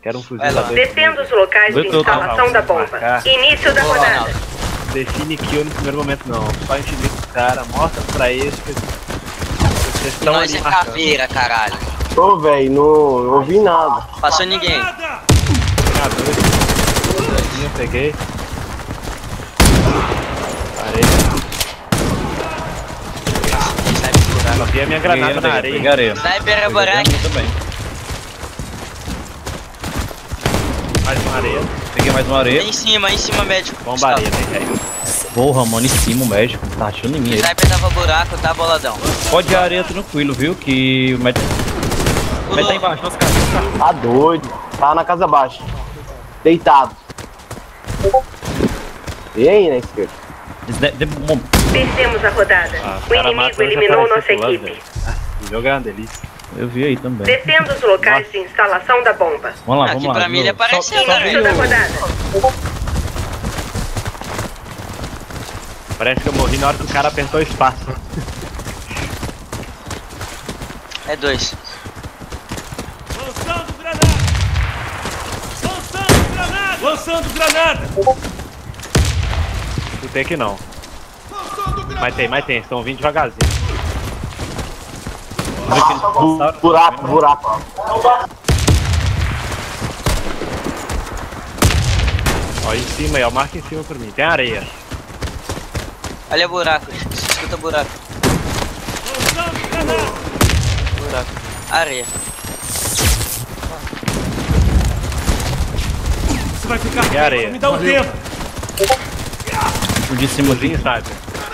Quero um fuzil lá. Defenda os locais de instalação da bomba. Início da rodada. Define kill no primeiro momento não. Só intimida os caras, mostra pra eles que vocês estão Nós ali é marcando. caveira, caralho. Ô, velho, não ouvi nada. Passou ninguém. Eu peguei. Parei. Coloquei a minha granada na areia. Peguei areia. Sniper é buraco. Também. Mais uma areia. Peguei mais uma areia. Em cima, médico. Bomba areia, né, velho? Porra, mano, em cima o médico. Tá achando em mim. O sniper tava buraco, tá boladão. Pode ir a areia tranquilo, viu? Que o médico. O médico tá embaixo, nossa casa. Tá doido. Tá na casa baixa. Deitado. E aí, na esquerda? Perdemos a rodada. O inimigo eliminou nossa equipe. O jogo é uma delícia. Eu vi aí também. Defenda os locais de instalação da bomba. Vamos lá, Aqui vamos lá. pra mim ele apareceu, né, Início da velho? rodada. Parece que eu morri na hora que o cara apertou o espaço. É 2. Lançando granada! Lançando granada! Lançando granada! Não tem aqui não. Mas tem, estão vindo devagarzinho. Buraco. Ó, em cima aí, ó, marca em cima pra mim. Tem areia. Olha buraco, escuta buraco. Lançando granada! Buraco. Areia. Você vai ficar Tem areia. me dá um tempo! O de cima Sim, aqui. sabe?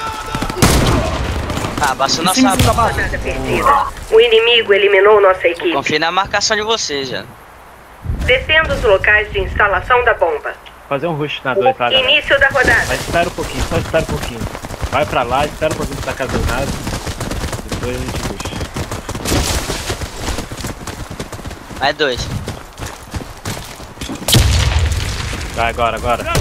Ah, basta na Rodada perdida. O inimigo eliminou nossa equipe. Confia na marcação de vocês, já. Defenda os locais de instalação da bomba. Fazer um rush na 2 lá, galera. Início da rodada. Mas espera um pouquinho, só espera um pouquinho. Vai pra lá, espera um pouquinho pra casa do nada. Depois a gente puxa. Mais 2. Vai, agora.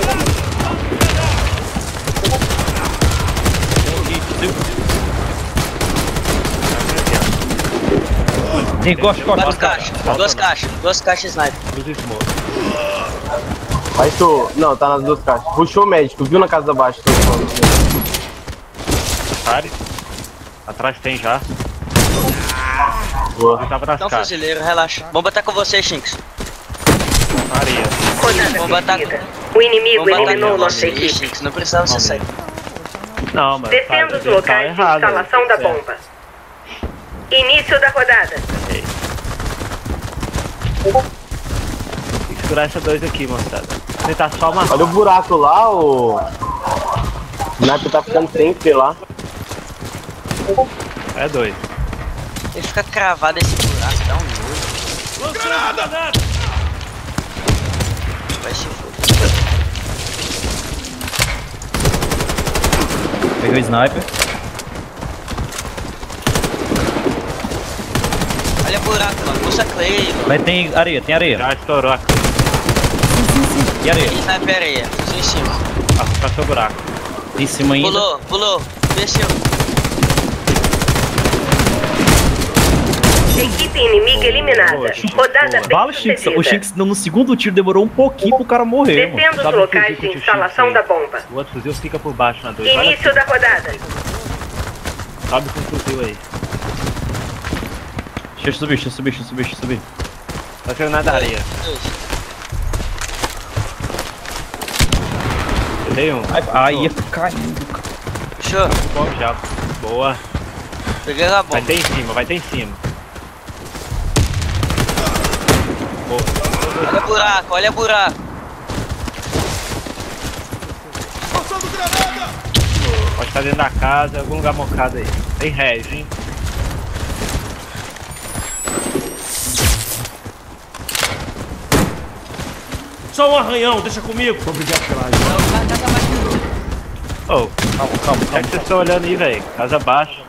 Tem gosto. Duas caixas sniper. Usa smoke. Vai tu. Não, tá nas duas caixas. Puxou o médico, viu na casa baixa. Pare. Atrás tem já. Boa. Ele tava nas Então, caixas. fuzileiro, relaxa. Bomba tá com você, Shinx. Areia. Rodada Bomba tá perdida. O inimigo Bomba tá eliminou com nossa você, equipe. Shinx. Não precisava você sair. Não, mas Defenda os locais de instalação da bomba. Início da rodada. Tem que segurar essa 2 aqui, moçada. Tentar só uma. Olha o buraco lá, o sniper tá ficando sempre lá. É 2. Ele fica cravado esse buraco, dá um nojo. Granada! Vai se foder. Peguei o sniper. Olha o buraco, mano. Puxa Clay, mano. Mas tem areia. Já estourou a. E areia? Sniper areia. Puxa em cima. Passou o buraco. Em cima ainda. Pulou. Desceu. Equipe inimiga eliminada. Rodada Bala, bem Shinx. O sucedida. Shinx no segundo tiro demorou um pouquinho pro cara morrer, mano. Defenda os Sabe o locais fuzil de que eu te instalação chutei? da bomba. O outro fuzil fica por baixo na 2. Início da rodada. Sobe com o fuzil aí. Deixa eu subir. Tá saindo nada da areia. Eu dei um. Ai, ia caindo, cara. Puxou. Bom já. Boa. Peguei a bomba. Vai ter em cima. Olha buraco. Lançando granada! Pode estar dentro da casa, algum lugar mocado aí. Tem res, hein? Só um arranhão, deixa comigo. Obrigado pela ajuda. Ô, calma. O que vocês estão olhando aí, velho? Casa baixa.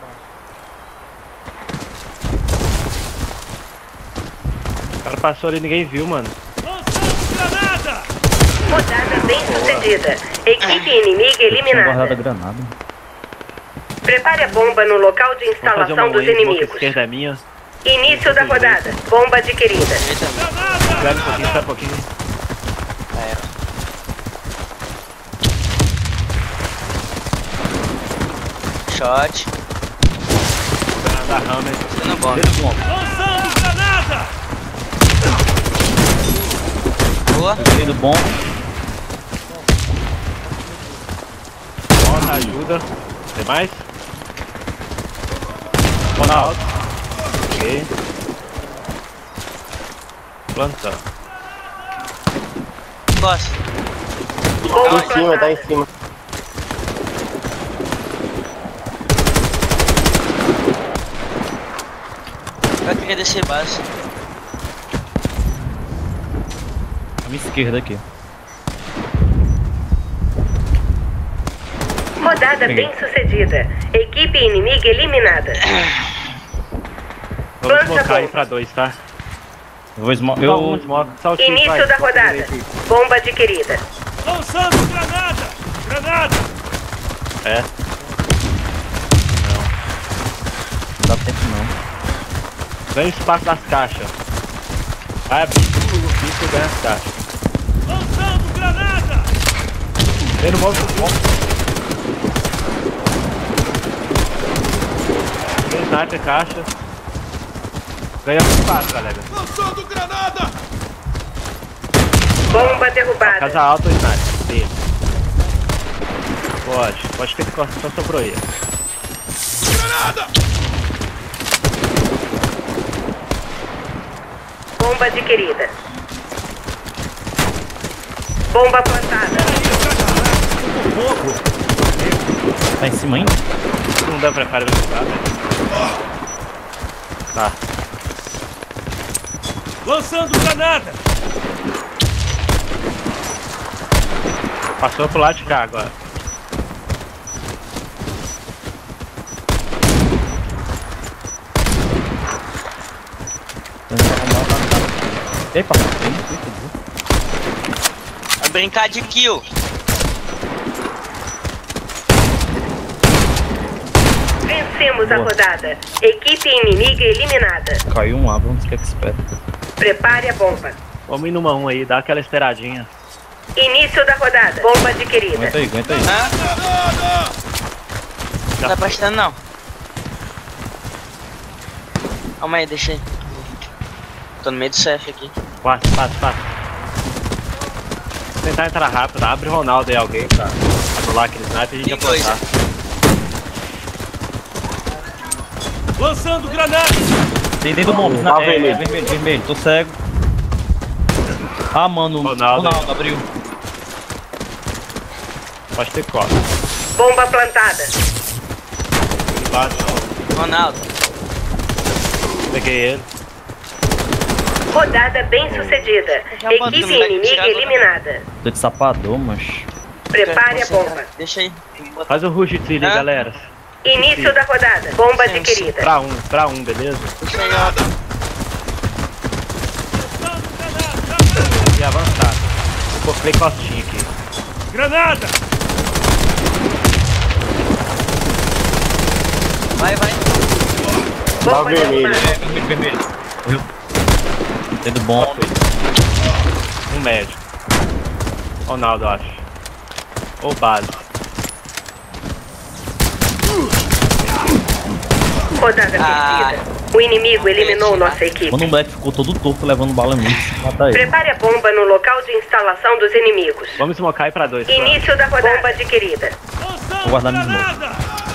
O cara passou ali e ninguém viu, mano. Lançando granada! Rodada bem sucedida. Equipe inimiga Tinha guardado a eliminada. granada. Prepare a bomba no local de Vamos fazer uma instalação dos wave, boca inimigos. esquerda é minha. Início da rodada. Bomba adquirida. Eita, Granada! Espera um pouquinho, espera um pouquinho. Shot. Da Hammer. Sendo bom. Lançando granada! Boa. Dedo bom. Bota, ajuda. Tem mais? Ronaldo. Ok. Plantão. Gosto. Em cima, tá em cima. Eu queria descer base. A minha esquerda aqui. Rodada Peguei. bem sucedida. Equipe inimiga eliminada. Vamos Planta smocar aí bomba. pra 2, tá? Eu vou smoke. Só um Eu. smoke, só o time, Início vai. da Smoke rodada. direito. Bomba adquirida. Lançando granada! Granada! É. Não dá tempo não. Ganha o espaço das caixas. Vai abrir tudo no piso e ganha as caixas. Lançando granada! Vem no movimento. Ganha sniper, caixa. Ganha muito fácil, galera. Lançando granada! Bomba derrubada. Casa alta ou sniper? Sim. Pode ter que cortar, só sobrou aí. Granada! Bomba adquirida. Bomba plantada. Tá em cima ainda? Não dá pra cara ajudar, né? Tá. Lançando granada! Passou pro lado de cá agora. Epa, Vai brincar de kill. Vencemos a Boa. rodada. Equipe inimiga eliminada. caiu um A, vamos ver o que espera. Prepare a bomba. Vamos ir numa 1 aí, dá aquela esperadinha. Início da rodada. Bomba adquirida. Aguenta aí. Hã? Não tá prestando não. Calma aí, deixa aí. Tô no meio do CF aqui. Passa. Vou tentar entrar rápido, abre o Ronaldo aí alguém pra anular aquele sniper e a gente Tem dois, apontar. Lançando granada! Tem dentro do bomb. Tá Vermelho. Tô cego. Ah, mano. Ronaldo. Abriu. Pode ter costa. Bomba plantada. Embaixo, Ronaldo. peguei ele. Rodada bem sucedida. Já Equipe botamos, vai inimiga tirar agora. eliminada. Tô de sapador, mas. Prepare a bomba. Deixa aí. Faz o rush de trilha, Hã? galera. Início da rodada. Bomba Sim, adquirida. Pra um, beleza? Deixa aí, ó. E avançar. Vou coloquei costinha aqui. Granada! Vai. Dá o Bomba vermelho. derrubada. Vermelho. Dedo bom. Um médico. Ronaldo, acho. Ou base. Rodada vencida. O inimigo eliminou nossa equipe. Quando o moleque ficou todo torto levando bala nisso, mata ele. Prepare a bomba no local de instalação dos inimigos. Vamos smocar aí pra 2. Início da rodada. Bomba adquirida. Lançando Vou guardar minha granada!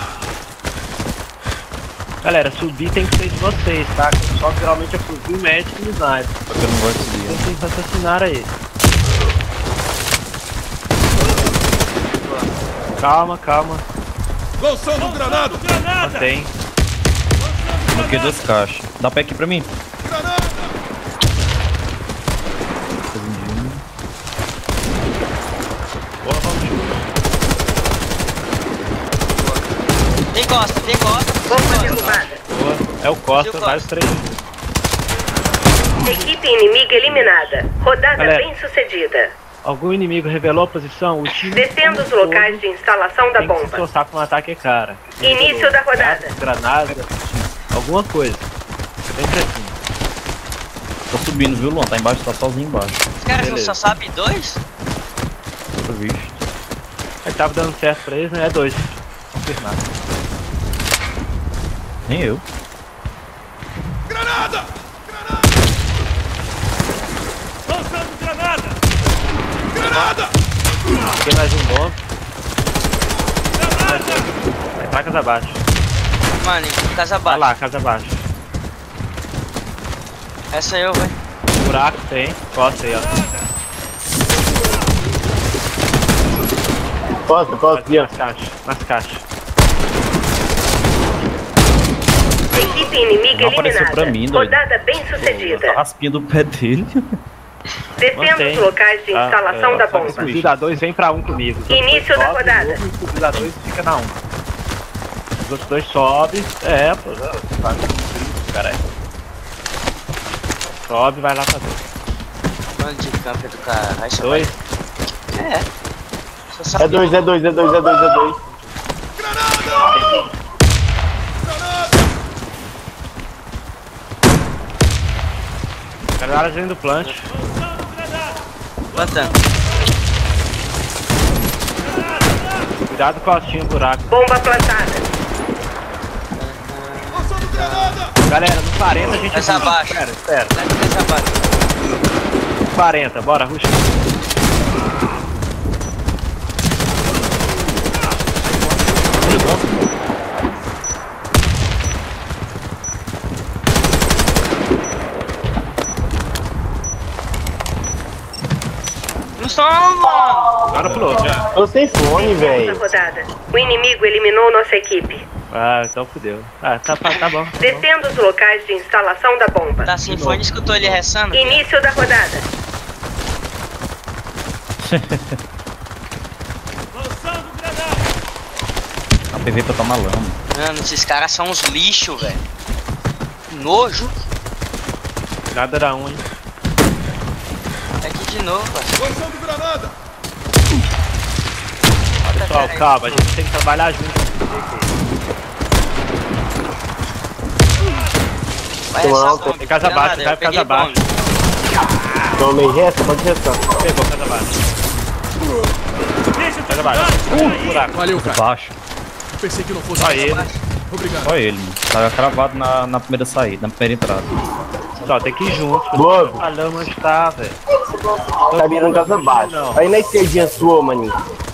Galera, subir tem que ser de vocês, tá? Só que geralmente é fuzil, médico e sniper. Só que eu não gosto de subir. Tem que raciocinar aí. Calma. Lançando granada! Mantém. Bloqueei 2 caixas. Dá pé aqui pra mim. Boa, vamos. Tem costa. Bomba derrubada. Boa. É o Costa, Costa. mais 3. Equipe inimiga eliminada. Rodada Galera. bem sucedida. Algum inimigo revelou a posição, o time... Descendo os locais de instalação da tem que se bomba. esforçar pra um ataque, cara. Início da rodada. Granada, alguma coisa. Sempre assim. Tô subindo, viu, Luan? Tá embaixo, tá sozinho embaixo. Os caras não Beleza. só sabem dois? Tô visto. Aí tava dando certo pra eles, né? É 2. Confirmado. Nem eu. Lançando granada! Peguei mais um bomb. Vai pra casa abaixo. Mano, casa Vai abaixo. lá, casa abaixo. Essa eu, velho. Buraco tem. Costa aí, ó. Costa, aqui, ó. Nas caixas. Nas caixas. Equipe inimiga Não apareceu eliminada. pra mim, doido. Rodada bem Tá sucedida. raspinha do pé dele. Descendo Mantém. os locais de instalação da bomba. O da 2 vem pra 1 comigo. Os outros Início dois da sobe, rodada. O da 2 fica na 1. Os outros 2 sobem. É, pô. Faz isso, caralho. Sobe e vai lá pra dentro. Mano de campo do caralho. Só 2. vai- É. Só sabe É dois. Galera dentro do plant. plantando. Cuidado com a costinha do buraco. Bomba plantada. Galera, no 40 a gente. Essa rusha. abaixo. Espera. Essa abaixo. 40, bora, ruxa. Não são, mano. Agora pulou, já. Tô sem fone, Da velho. rodada. O inimigo eliminou nossa equipe. Ah, então fudeu. Ah, tá bom. Descendo os locais de instalação da bomba. Tá sem fone, escutou ele ressando? Início da rodada. Lançando granada! A PV pra tomar lama. Mano, esses caras são uns lixos, velho. Nojo. Nada era 1, hein. É aqui de novo, velho. Lançando granada! Pessoal, calma, a gente tem que trabalhar junto. Vai Tomar essa um bomba. Tem casa abaixo, Granada, vai eu casa peguei abaixo. bomba. Tomei resta, pode restar. Pegou, casa abaixo. Deixa eu Casa abaixo. Buraco. Valeu, cara. Baixo. Pensei que não fosse Só ele. Obrigado. Só ele, mano. Tá cravado na primeira saída, na primeira entrada. Só tem que ir junto. Logo. A lama onde tá, velho. Tá virando casa abaixo. Aí na esquerdinha sua, maninho.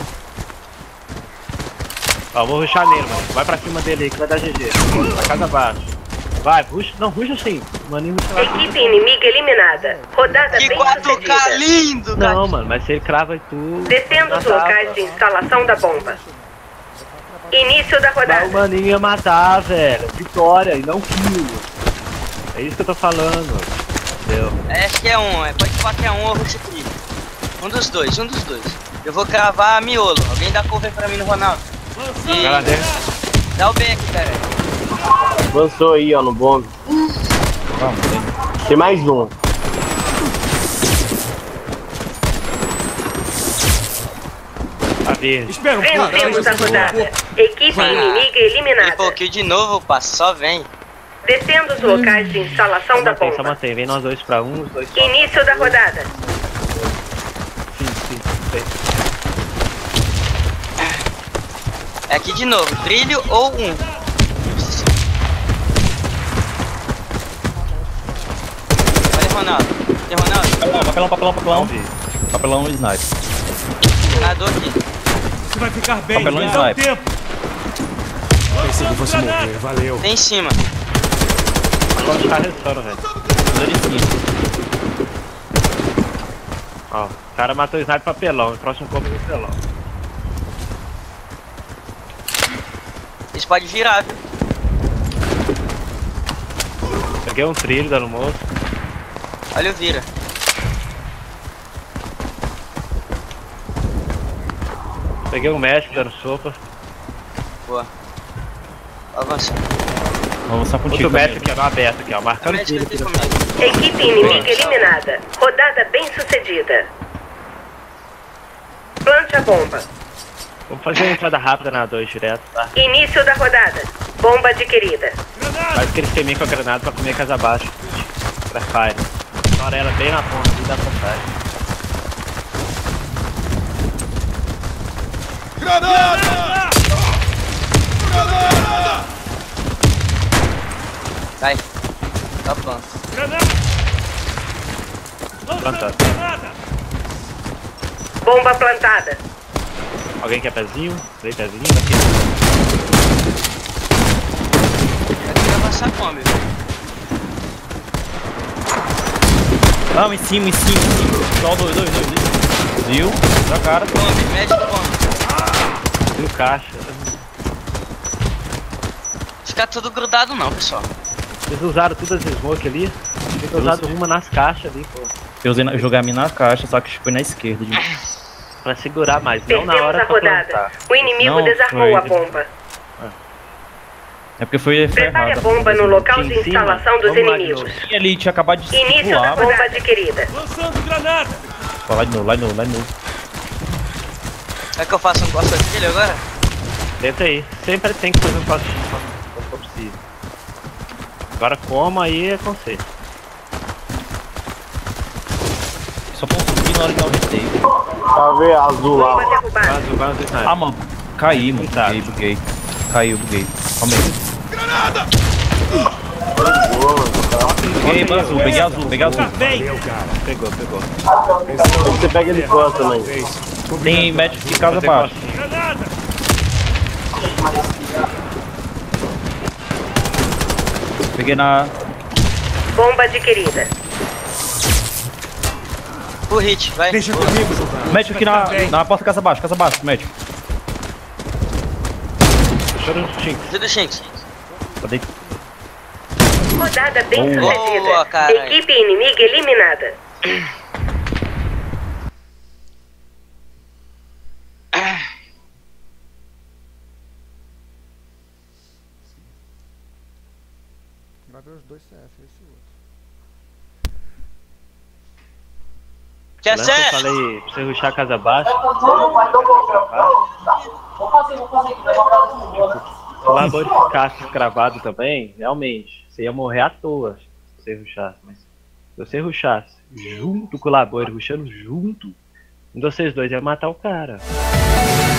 Ó, vou rushar nele, mano. Vai pra cima dele aí que vai dar GG. Pra casa abaixo. Vai, ruxa. Não, ruxa sim. Maninho, sei lá. Equipe inimiga eliminada. Rodada Que bem 4K sucedida. lindo, cara. Não, mano, mas se ele crava e tu. Descendo os matava. locais de instalação da bomba. Início da Mas rodada. o maninho ia matar, velho. Vitória e não kill. É isso que eu tô falando. Entendeu? É, acho que é um. Pode falar que é um ou rush trigo. Um dos dois. Eu vou cravar miolo. Alguém dá cover pra mim no Ronaldo. E Vai lá dentro. dá o B aqui, cara. Lançou aí, ó, no bombe. Vamos, tem. Tem mais um. Tá verde. Espera um pouco. Vencemos a rodada. Equipe inimiga E eliminada. pouquinho de novo, passo. Só vem. Descendo os locais de instalação da Mantém, só bomba. mantém. Vem nós dois pra um, os dois só. Início da rodada. Sim. É aqui de novo. Trilho ou um. Olha, Ronaldo. Tem Ronaldo? Papelão. Papelão e sniper. Senador aqui. Você vai ficar bem. Papelão e Dá um sniper. tempo. Pensei que fosse morrer. Valeu. Tem em cima. Agora os caras restauram, velho. Ó, o cara matou o sniper papelão. O próximo corpo é papelão. Eles podem virar, viu? Peguei um trilho dando moço. Olha o vira. Peguei um médico dando sopa. Boa. Avança. Vamos avançar contigo. Outro médico aqui, ó, no aberto aqui, ó. Marcando Médico trilho aqui aqui. comigo. Equipe inimiga eliminada. Rodada bem sucedida. Plante a bomba. Vamos fazer uma entrada rápida na 2 direto, tá? Início da rodada. Bomba adquirida. Faz aquele esqueminha com a granada pra comer casa abaixo. Pra fire. Estoura ela bem na ponta ali da passagem. Granada! Granada! Vai. Tá pronto. Granada! Plantado. Bomba plantada. Alguém quer pezinho? Três pezinhos? Aqui. Aqui vai passar como, meu? Não, em cima. Só dois. Viu? Na cara. Bombe, médico bombe. No caixa. Fica tudo grudado não, pessoal. Vocês usaram todas as smoke ali? Tem que usar uma nas caixas ali, pô. Eu joguei a mina na caixa, só que foi na esquerda. Pra segurar mais, não na Perdemos hora a pra rodada. plantar. O inimigo Não, desarmou foi. a bomba. É porque foi Prepare a errado. bomba no local de Em cima. instalação dos Vamos lá de inimigos. E ali tinha acabado de Início da pular. bomba adquirida. Lançando granada! Vai lá de novo, lá de novo. É que eu faço um costa dele agora? Tenta aí. Sempre tem que fazer um passo quando for possível. Agora como aí é conceito. Só consegui na hora de dar o retake. Tá vendo? Azul lá. Bomba derrubada. Vai no sniper. Ah, mano. Caí, mano. Tá. Buguei. Caiu, buguei. Calma aí. Granada! Peguei azul. Vem! Pegou. Você pega ele quanto também. Tem médico de casa abaixo. Granada! Peguei na... Bomba adquirida. O hit, vai. Deixa comigo, soldado. Médico aqui na porta casa abaixo, médico. Deixa eu no Shinx. Tudo Shinx. Cadê? Rodada bem Boa. sucedida. Boa, cara. Equipe inimiga eliminada. Vai ver os dois CF, esse outro. Quer Lembra que eu ser? falei pra você rushar a casa baixa? Se o labor ficasse cravado também, realmente, você ia morrer à toa se você rushasse. Mas se você rushasse junto com o labor, rushando junto, um de vocês dois ia matar o cara.